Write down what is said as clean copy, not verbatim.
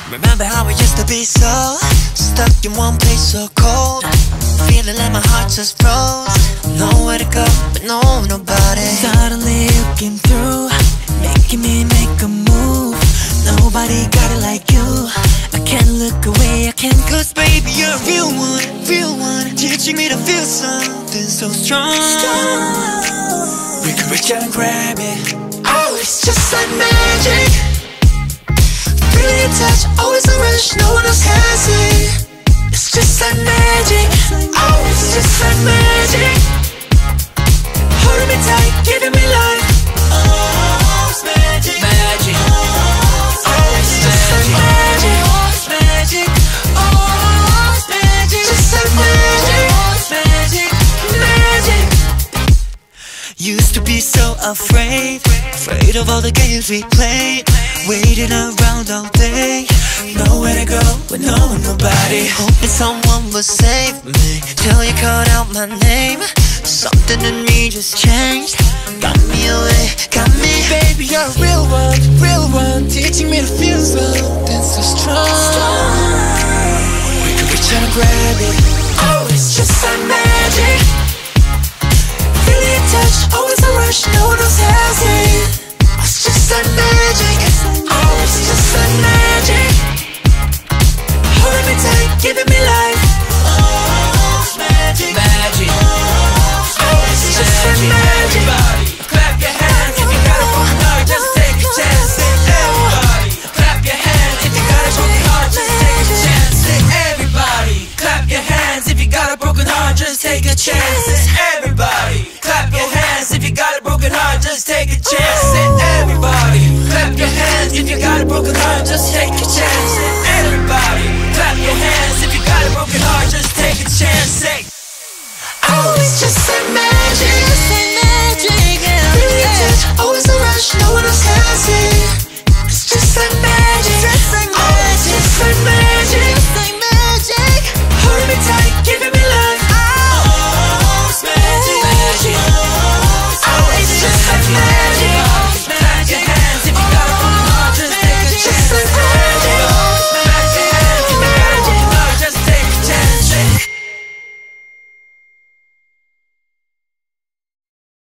Remember how we used to be so stuck in one place, so cold, feeling like my heart just froze. Nowhere to go, but nobody. Suddenly you came through, making me make a move. Nobody got it like you. I can't look away, I can't. Cause baby, you're a real one, teaching me to feel something so strong. We can reach out and grab it. Oh, it's just like magic. Feeling your touch, always a rush, no one else has it. It's just like magic. Oh, it's just like magic. Holding me tight, giving me life. Oh, it's magic. Magic. Oh, it's just like magic. Oh, it's magic. Oh, it's magic. Just like magic. Oh, it's magic. Magic. Used to be so afraid of all the games we played, waiting around all day, nowhere to go with nobody. Hoping someone will save me till you called out my name. Something in me just changed, got me away, got me. Baby, you're a real one, teaching me to feel something so strong. We can reach out and grab it. Oh, it's just like magic. Feeling your touch, always a rush, no one else has it. It's just like magic. Oh, it's just like magic. Holding me tight, giving me life. Oh, it's magic. Magic. Oh, it's just like magic. Everybody, clap your hands if you got a broken heart, just take a chance. Everybody, clap your hands if you got a broken heart, just take a chance. Everybody, clap your hands if you got a broken heart, just take a chance. Everybody, clap your hands if you got a broken heart, just take a chance. Everybody, clap your hands if you got a broken heart, just take a chance. Everybody, clap your hands.